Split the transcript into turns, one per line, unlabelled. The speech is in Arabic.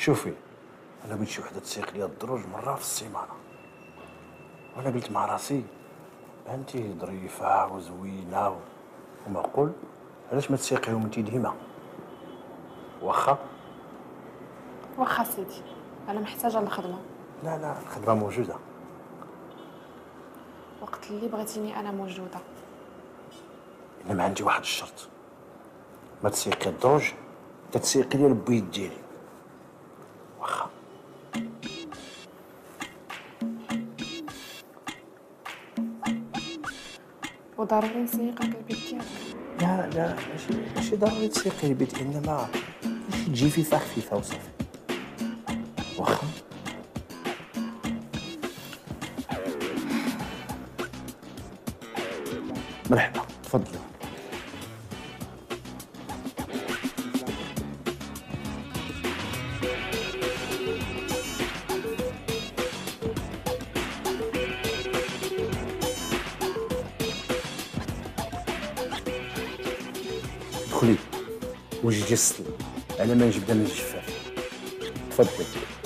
شوفي، انا بغيت شي وحده تسيق لي الدروج مره في السيمانه، وانا قلت مع راسي انتي ظريفه وزوينه ومعقول، علاش ما تسيقيهم انتي ديما؟ واخا.
واخا سيدي، انا محتاجه الخدمه.
لا لا، الخدمه موجوده.
وقت اللي بغيتيني انا موجوده.
انما عندي واحد الشرط، ما تسيقي الدروج، تتسيقي لي البيض ديالي. واخا.
وضروري نسيق لك البيت ديالك.
لا لا، ماشي ضروري تسيقي البيت، انما ماشي تجي خفيفه خفيفه وصافي. واخا. مرحبا، تفضلي. دخلي وجدي السطل على ما نجبد انا الجفاف. تفضلي.